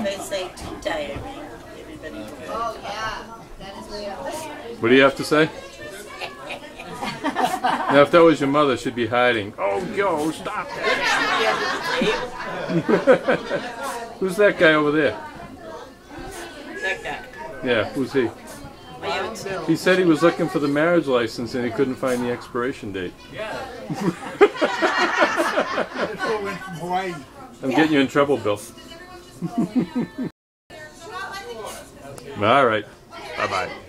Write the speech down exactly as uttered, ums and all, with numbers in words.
First day today, everybody. Oh yeah, that is real. What do you have to say? Now, if that was your mother, she'd be hiding. Oh, Joe, stop that! Who's that guy over there? That guy. Yeah, who's he? Bill. He said he was looking for the marriage license and he couldn't find the expiration date. Yeah. Went from Hawaii. I'm getting you in trouble, Bill. All right. Bye-bye.